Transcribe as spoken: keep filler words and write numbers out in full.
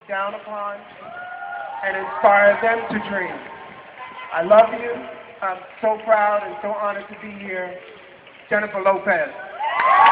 down upon and inspire them to dream. I love you. I'm so proud and so honored to be here. Jennifer Lopez.